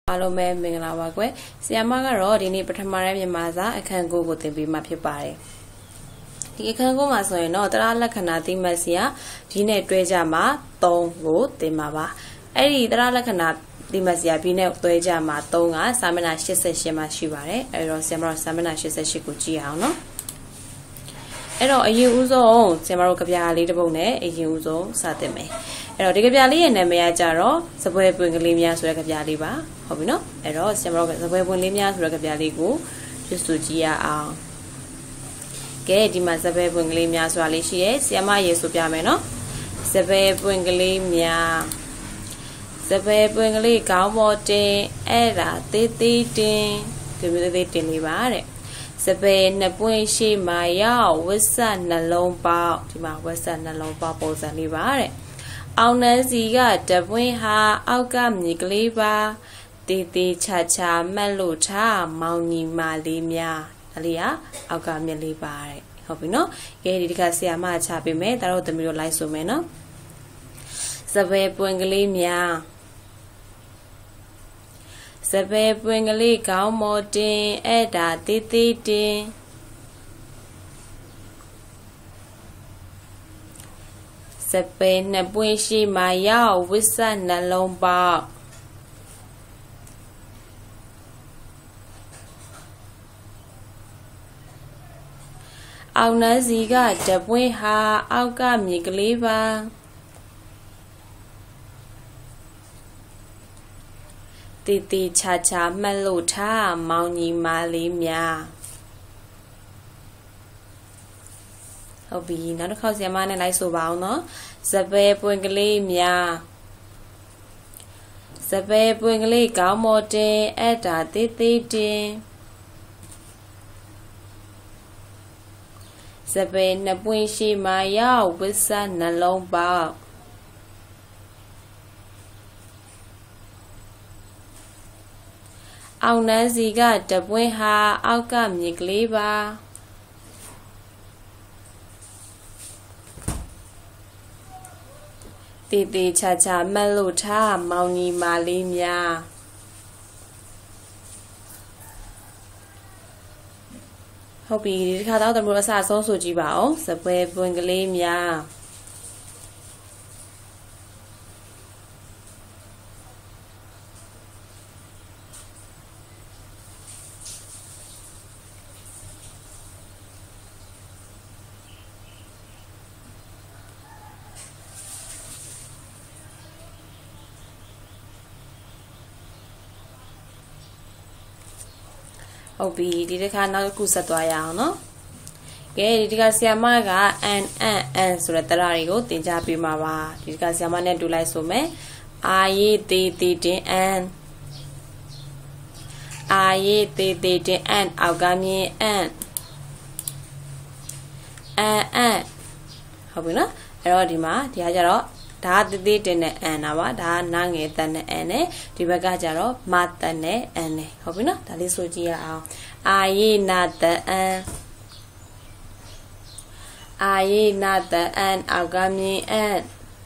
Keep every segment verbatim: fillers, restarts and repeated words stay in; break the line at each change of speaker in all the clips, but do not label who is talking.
Alo me mingla wa kwe Siama karo di ni patamare Myanmar akhan ko ko tin pi ma phit pare di akhan ko ma so yin no tara lakhana ti mat siya di ne twé ja ma three ko tin ma ba ai di tara lakhana ti mat siya bi ne twé ja ma three ka samana eighty-eight ma shi pare ai ro Siama ro samana eighty-eight ko ji aong no ai ro ayin u song Siama ro kapya li ta pung ne ayin u song sa tin me ai ro di kapya li ye name ya ja ro sapwe pwin kali mya so ya kapya li baဟုတ်ပြီနော်အဲ့တော့ဆရာမတို့စပွဲပွင့်လေးများဆိုတဲ့ကြပြလေးကိုကျွတ်စုကြည့်ရအောင်ကဲဒီမှာစပွဲပွင့်ကလေးများဆိုတာလေးရှိရဲဆရာမရေဆိုပြမယ်နော်စပွဲပွင့်ကလေးများစပွဲပွင့်ကလေးခေါင်းပေါ်တင်အဲ့ဒါသေးသေးတင်ဒီမျိုးသေးတင်လေးပါတဲ့စပွဲနှစ်ပွင့်ရှိမှရောက်ဝစ်ဆက်နှလုံးပေါက်ဒီမှာဝစ်ဆက်နှလုံးပေါက်ပုံစံလေးပါတဲ့အောင်နှန်းစီကတပွင့်ဟာအောက်ကမြေကလေးပါတေးသေးချာချာမှတ်လို့ထားမောင်ညီမလေးများဒါလေးကအောက်ကမြက်လေးပါတယ်ဟုတ်ပြီနော်ကဲဒီတစ်ခါဆရာမချပေးမယ်ဒါတော့သမီးတို့လိုက်ဆိုမယ်နော်စပယ်ပွင့်ကလေးများစပယ်ပွင့်ကလေးခေါင်းမော်တင်အဲ့ဒါတေးသေးတင်စပယ်နှစ်ပွင့်ရှိမှရောက်ဝစ်ဆက်နှလုံးပေါက်အောင်နှန်းစီကတပွင့်ဟာအောက်ကမြေကလေးပါတေးသေးချာချာမှတ်လို့ထားမောင်ညီမလေးများဟုတ်ပြီနောက်တစ်ခေါက်ဆရာမနဲ့လိုက်ဆိုပါအောင်နော်စပယ်ပွင့်ကလေးများစပယ်ပွင့်ကလေးခေါင်းမော်တင်အဲ့ဒါသေးသေးတင်စပယ်နှစ်ပွင့်ရှိမှရောက်ဝစ်ဆက်နှလုံးပေါက်အောင်နှန်းစီကတပွင့်ဟာအောက်ကမြေကလေးပါတေးသေးချာချာမှတ်လို့ထားမောင်ညီမလေးများဟုတ်ပြီဒီတစ်ခါတော့တို့အစအဆုံးဆိုကြည့်ပါအောင်စပွဲပွင့်ကလေးများဟုတ်ပြီဒီတစ်ခါနောက်တစ်ခုဆက်သွားရအောင်နော်ကဲဒီတစ်ခါဆရာမက an an an ဆိုတဲ့တရတွေကိုသင်ကြားပေးမှာပါဒီတစ်ခါဆရာမနဲ့တူလိုက်ဆိုမယ်အာယေသေးသေးတင် an အာယေသေးသေးတင် an အောက်ကမြင် an an an ဟုတ်ပြီနော်အဲ့တော့ဒီမှာဒီကကြတော့ဒါသေးသေးတင်တဲ့ an တာပါဒါနာငယ်တက်တဲ့ an နဲ့ဒီဘက်ကကြတော့မတက်တဲ့ an နဲ့ဟုတ်ပြီနော်ဒါလေးဆိုကြည့်ရအောင်အာယေနာတ an အာယေနာတ an အောက်ကမြင် an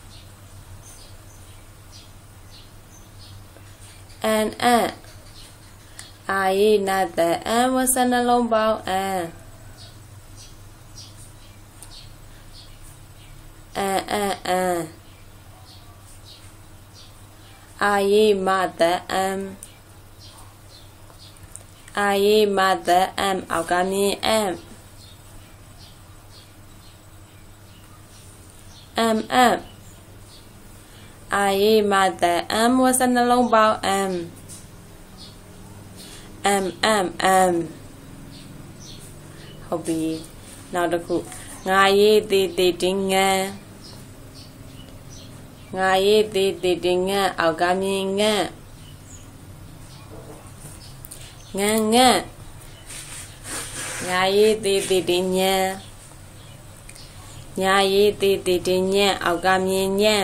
an an အာယေနာတ an ဝစနှလုံးပေါင်း an an an an အာယေမတ an အာယေမတ an အောက်ကမြင် an am am အာယေမတ an ဝစနှလုံးပေါင်း am am am am ဟုတ်ပြီနောက်တစ်ခုငါရေးသေးသေးတင်ငန်းငါရေးသေးသေးတင်ငန်းအောက်ကမြင်ငန်းငန်းငန်းငါရေးသေးသေးတင်ညံညာရေးသေးသေးတင်ညံအောက်ကမြင်ညံ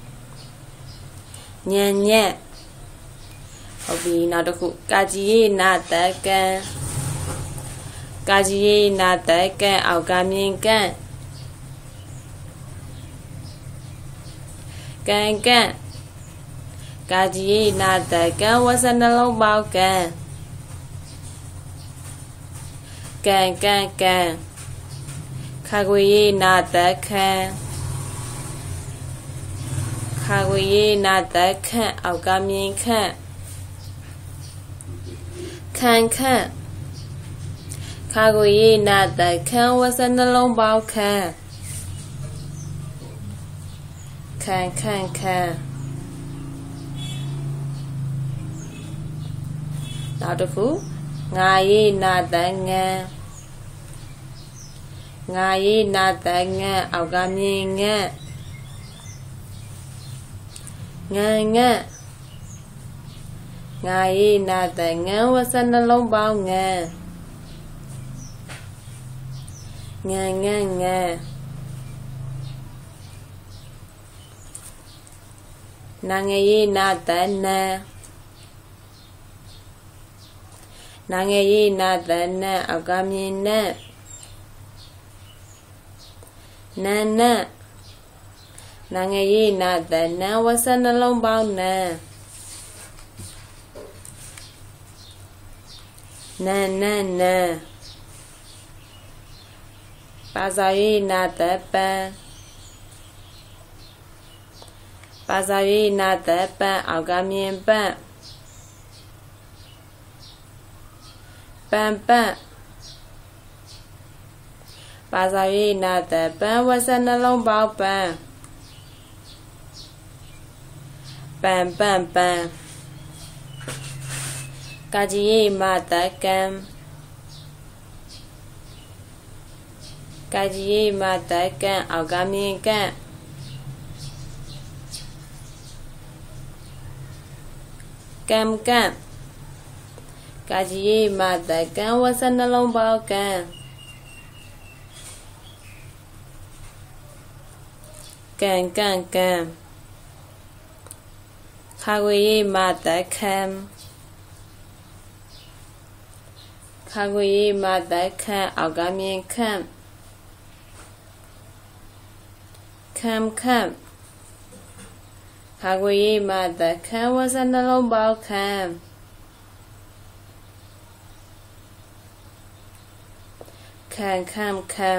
ညံညံဟုတ်ပြီနောက်တစ်ခုကာကြီးရေးနာတကန်ကာကြီးရေးနာတကန်အောက်ကမြင်ကန်ကန်ကန်ကာကြီးရေနာတကံဝဆနှလုံးပေါက်ကံကံကံကံခါခွေရေနာတခံခါခွေရေနာတခန့်အောက်ကမြင်ခန့်ခံခန့်ခါခွေရေနာတခံဝဆနှလုံးပေါက်ခံခံခံခံနောက်တစ်ခုငါရေနာတငန်ငါရေနာတငန်အောက်ကမြင်ငန်ငန်ငန်ငါရေနာတငန်ဝဆနှလုံးပေါင်းငန်ငန်ငန်ငန်နာငယ်ရေနာတနံနာငယ်ရေနာတနံအောက်ကမြင်နံနံနံနာငယ်ရေနာတနံဝဆနှလုံးပေါင်းနံနံနံနံပါဇာရေနာတပံပါဇာရေနာတပံအောက်ကမြင်ပံပံပံပါဇာရေနာတပံဝဆနှလုံးပေါက်ပံပံပံပံကာကြီးရေမတကံကာကြီးရေမတကံအောက်ကမြင်ကံကံကံကာကြီးရေမတကံဝဆနှလုံးပေါက်ကံကံကံကံခါခွေရေမတခံခါခွေရေမတခံအောက်ကမြင်ခံခံခံခါခွေရေမတခံဝဆနှလုံးပေါက်ခံခံခံခံ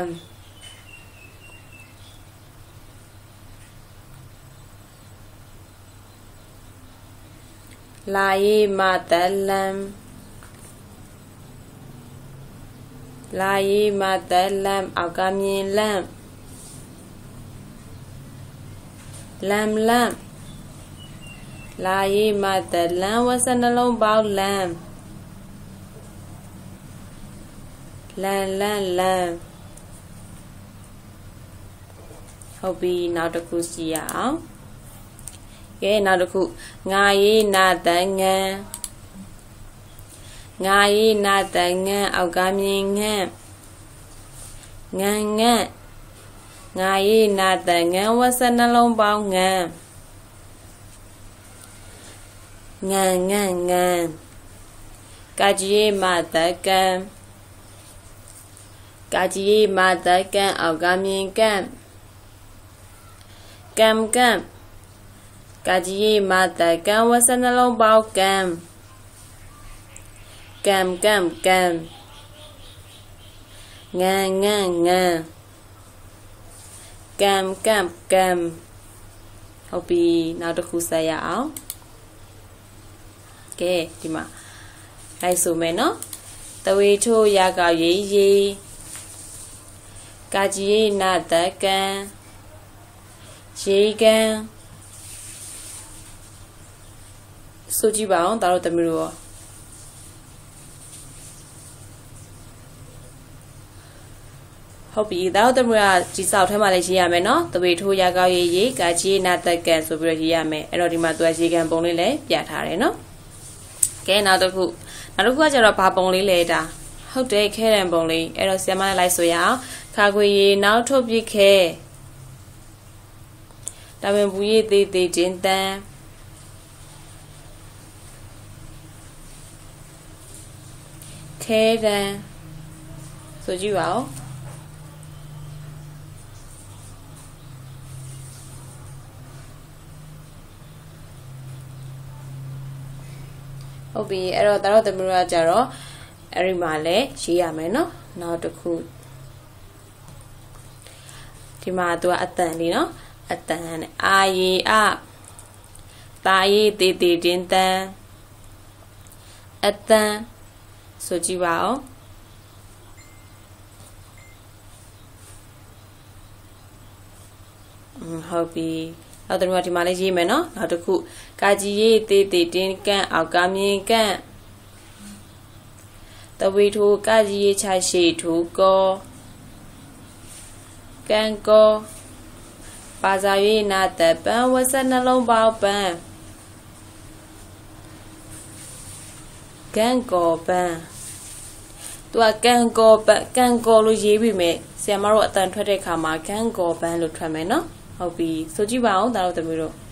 လာရေမတလံလာရေမတလံအောက်ကမြင်လံလံလံလာရေမတလံဝဆနှလုံးပေါက်လံလံလံလံဟုတ်ပြီနောက်တစ်ခုစီရအောင်ကဲနောက်တစ်ခုငါရေနာတငန်ငါရေနာတငန်အောက်ကမြင်ငန်ငန်ငန်ငါရေနာတငန်ဝဆနှလုံးပေါင်းငန်ငန်ငန်ငန်ကာကြီးရေမတကံကာကြီးရေမတကံအောက်ကမြင်ကံကံကံကာကြီးရေမတကံဝဆနှလုံးပေါက်ကံကံကံကံငန်ငန်ငန်ကံကံကံဟုတ်ပြီနောက်တစ်ခုဆက်ရအောင်ကဲဒီမှာလိုက်ဆိုမယ်နော်တဝေထိုးရကရေရေကာကြီးရေနာတကံရေကံဆိုကြည့်ပါအောင်ဒါတော့တမျိုးရောဟုတ်ပြီဒါတော့တမျိုးကဒီစောက်ထဲမှာလည်းရေးရမယ်နော်တပေထိုးရကောက်ရေးရေးကာကြီးနာတက်ကံဆိုပြီးတော့ရေးရမယ်အဲ့တော့ဒီမှာသူကရေကံပုံလေးလည်းပြထားတယ်နော်ကဲနောက်တစ်ခုနောက်တစ်ခုကကျတော့ဘာပုံလေးလဲဒါဟုတ်တယ်ခဲရန်ပုံလေးအဲ့တော့ဆရာမလည်းလိုက်ဆိုရအောင်ခါခွေရေနောက်ထုတ်ပြခဲဒါပင်ဘူးရေးသေးသေးချင်းတန်းခဲတန်းဆိုကြည့်ပါဦးဟုတ်ပြီအဲ့တော့ဒါတော့သမီးတို့ကကြတော့အဲ့ဒီမှာလဲရေးရမယ်နော်နောက်တစ်ခုဒီမှာသူကအတန်လေးနော်အတန်နဲ့အာရီအတာရီတေတေတင်းတန်အတန်ဆိုကြည့်ပါဦးဟုတ်ပြီနောက်တစ်ခုဒီမှာလေးရေးမယ်နော်နောက်တစ်ခုကာကြီးရေးတေးတေးတင်းကန့်အောက်ကမြင်ကန့်တဝေထိုကာကြီးရေးချရှိထိုကောကန့်ကောပါဇာရေးနာတပန်ဝဆက်နှလုံးပေါပန်ကန့်ကောပန်သူကကန့်ကောပန်ကန့်ကောလို့ရေးပြီးမယ်ဆရာမတို့အတန်ထွက်တဲ့ခါမှာကန့်ကောပန်လို့ထွက်မယ်နော်ဟုတ်ပြီဆိုကြည့်ပါဦးဒါတော့သမီးတို့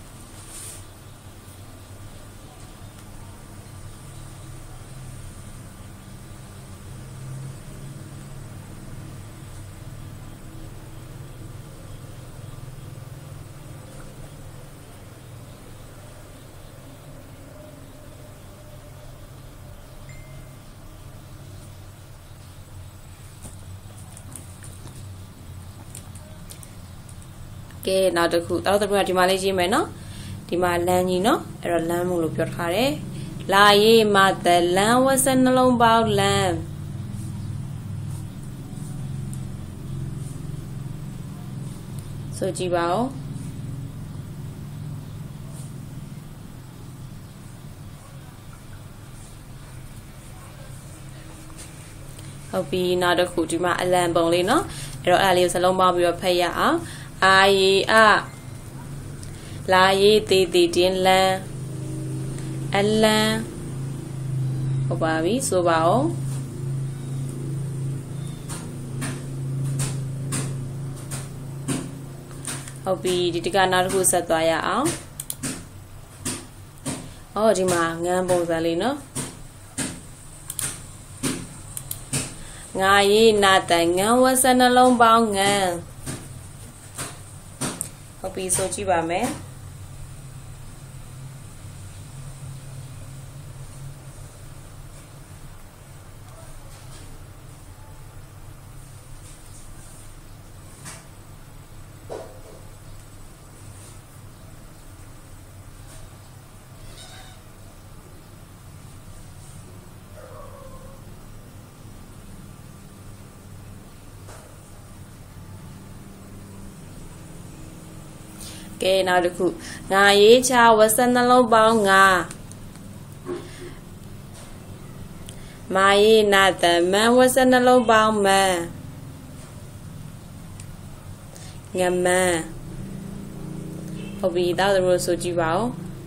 ကဲနောက်တစ်ခုတော့သမီးကဒီမှာလေးရေးမယ်နော်ဒီမှာလမ်းကြီးနော်အဲ့တော့လမ်းမှုလို့ပြောထားတယ်လာရေးမတလမ်းဝက်စနှလုံးပေါင်းလမ်းဆိုကြည့်ပါဦးဟုတ်ပြီနောက်တစ်ခုဒီမှာအလံပုံလေးနော်အဲ့တော့အဲ့ဒါလေးကိုစလုံးပေါင်းပြီးတော့ဖတ်ရအောင်အာရီအလာရေးတေးတေးတင်းလန်းအလံဟုတ်ပါပြီဆိုပါဦးဟုတ်ပြီဒီတကနောက်တစ်ခုဆက်သွားရအောင်အော်ဒီမှာငန်းပုံစံလေးနော်ငါရေးနာတန်ငန်းဝဆက်နှလုံးပေါင်းငန်းဟုတ်ပြီဆိုကြည့်ပါမယ်ကဲနောက်တစ်ခုငါရေးချဝက်စနှလုံးပေါင်းငါမာရေးနာတမန်ဝက်စနှလုံးပေါင်းမန်ငမန်ဟုတ်ပြီတောက်တို့ဆိုကြည့်ပါဦး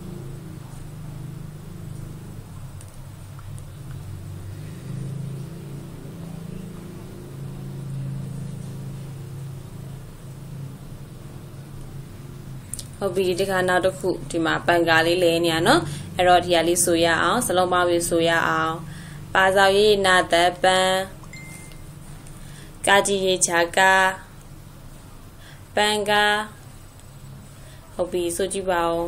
ဟုတ်ပြီဒီခါနောက်တစ်ခုဒီမှာပန်ကာလေးလဲနေရနော်အဲ့တော့ဒီဟာလေးဆိုရအောင်စလုံးပေါင်းပြီးဆိုရအောင်ပါဇောက်ရေးနာတပန်ကာကြီးရေးချာကာပန်ကာဟုတ်ပြီဆိုကြည့်ပါဦး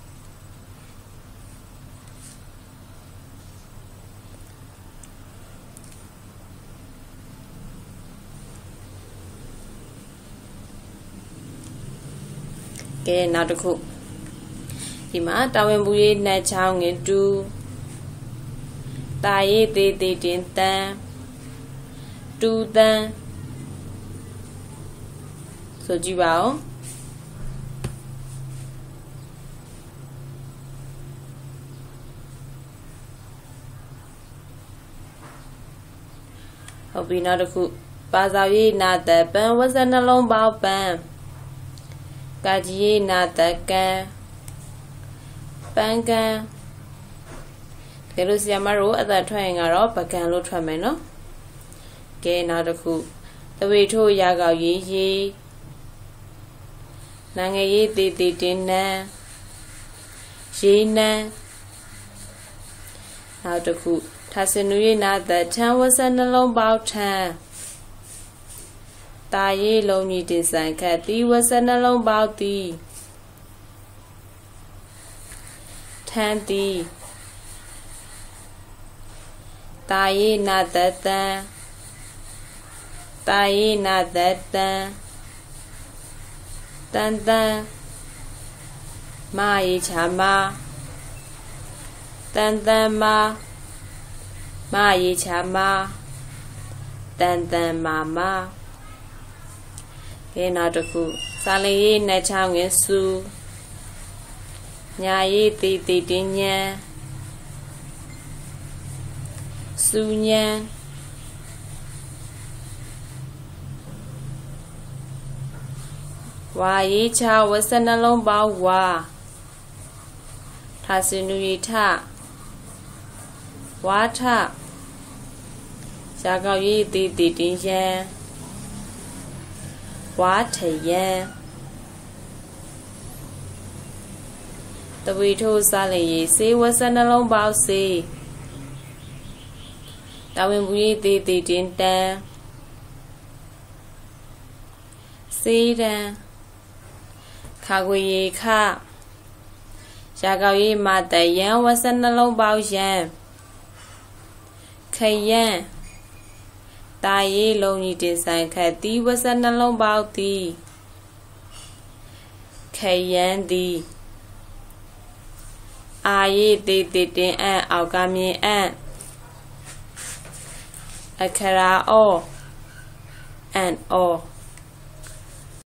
ကဲနောက်တစ်ခုဒီမှာတာဝန်ဘူးရေးနှက်ချောင်းငင်တူတာရေးသေးသေးတင်တန်တူတန်ဆိုကြည့်ပါဦးဟုတ်ပြီနောက်တစ်ခုပါဇာရေးနာတပန်ဝဇ္ဇနှလုံးပေါင်းပန်ကာကြီးနာတကန်ပန်းကန်ကဲလို့ဆီယမတို့အသက်ထွက်ရင်ကတော့ပကံလို့ထွက်မယ်နော်ကဲနောက်တစ်ခုတဝေထိုးရကောက်ရေးရေးနာငယ်ရေးတေးတေးတင်းနန်းရေးနန်းနောက်တစ်ခုထာစင်နူရေးနာတထန်းဝဆနှလုံးပေါင်းထန်းတာရေးလုံးကြီးတင်ဆိုင်ခတ်တီဝဆနှလုံးပေါင်းတီထန်းတီ Taye Nadatan Taye Nadatan Tantan Mai Chama Tantan Ma Mai Chama Tantan Mama Kenadaku Salaye Nachangin Su Nyaye Titi Dinya Sunyan Waye Cha Wasanalong Bawa Tasinuyita Wata Shagaye Titi Dinya Watayan The Wito Sally, say was an alone bow say. That when we did the dinner. See then. Kaguye ka. Shagaye mata yan was an alone bow yan. Kayan. Taye lonely design kati was an alone bow thee. Kayan thee. Aye, they did an algami and a cara or and or